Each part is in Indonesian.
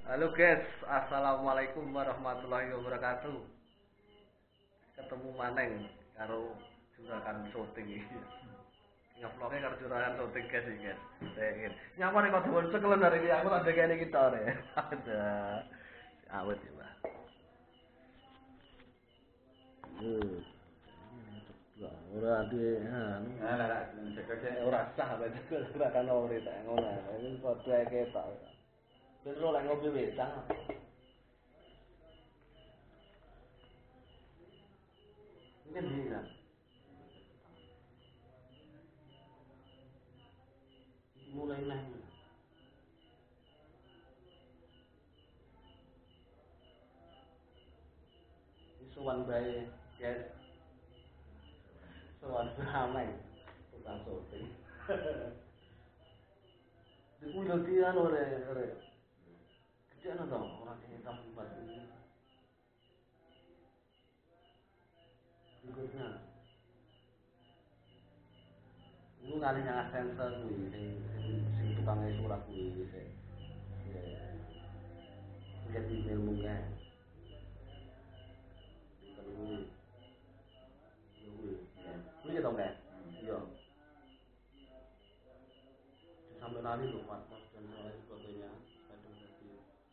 Halo guys, assalamualaikum warahmatullahi wabarakatuh. Ketemu maneng karo juragan syuting iki. Ngevloge karo juragan syuting guys iki guys. Pengen. Nyamane kok dhuwur cekel dari iki aku tak kene kita re. Ada. Awet ya, Mbak. Lah ora ade anu. Lah, cek Ora sah apa cekel juragan ora tak ngono. Iki padha ketok. Terus lek ngopi wedang. Ini bisa. Mulai nah. Sowan bae, guys. Sowan ramai. Tukang syuting. Iku yo di anu ore. Gede ana to, ora hitam buat ini. Berikutnya. Iku ngali nang sensor kuwi sing tukang surat kuwi sing. Jadi ilmu kan. Kuwi. Kuwi to kan? Iya. Sampai nari lho Pak, Mas dan lain sebagainya. Kadang tadi.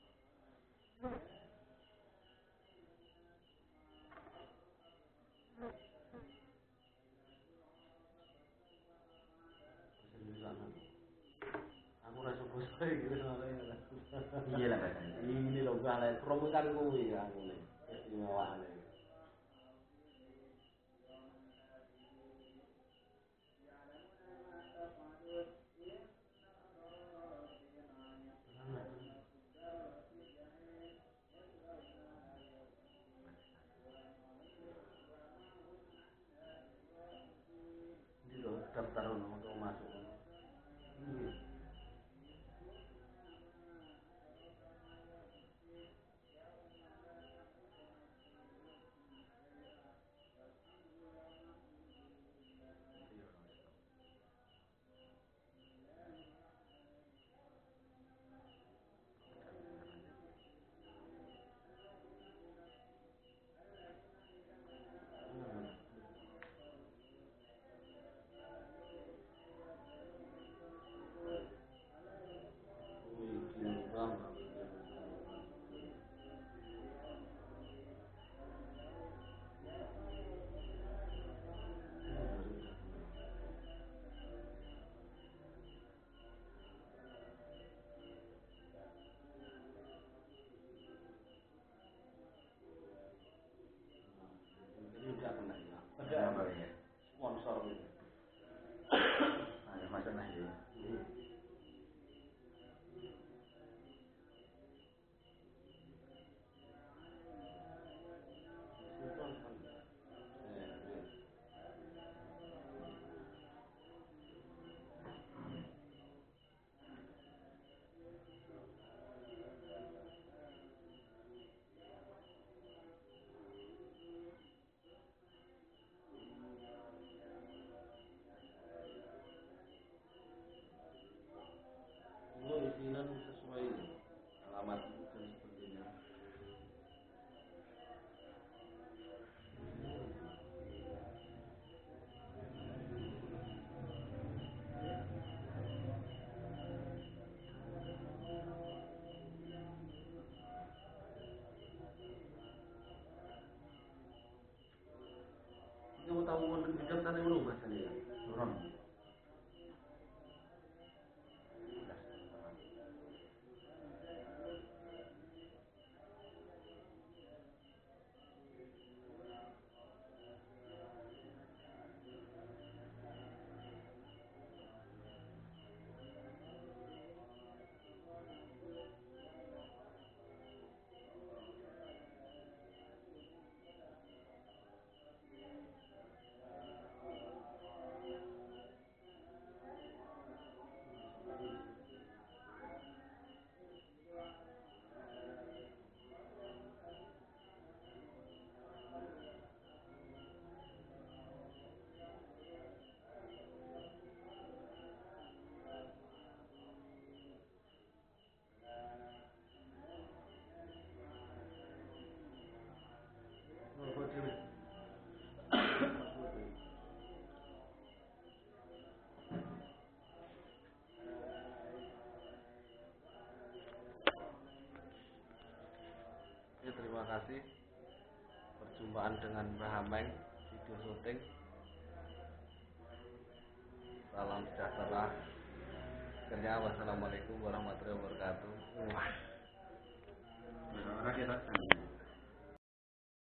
Aku rasa bosai gitu soalnya. Iya lah, Pak. Ini loh gale promokan kuwi aku nih. Istimewaane. Ini loh daftar untuk masuk. Ini. Ada apa ya? Sponsor gitu. Ada masalah ya. Lu isinan sesuai alamat dan sebagainya. Kamu tahu daftar yang berubah tadi ya? Turun. Ya, terima kasih. Perjumpaan dengan Mbah Hameng video syuting. Salam sejahtera. Akhirnya wassalamualaikum warahmatullahi wabarakatuh. Orang kita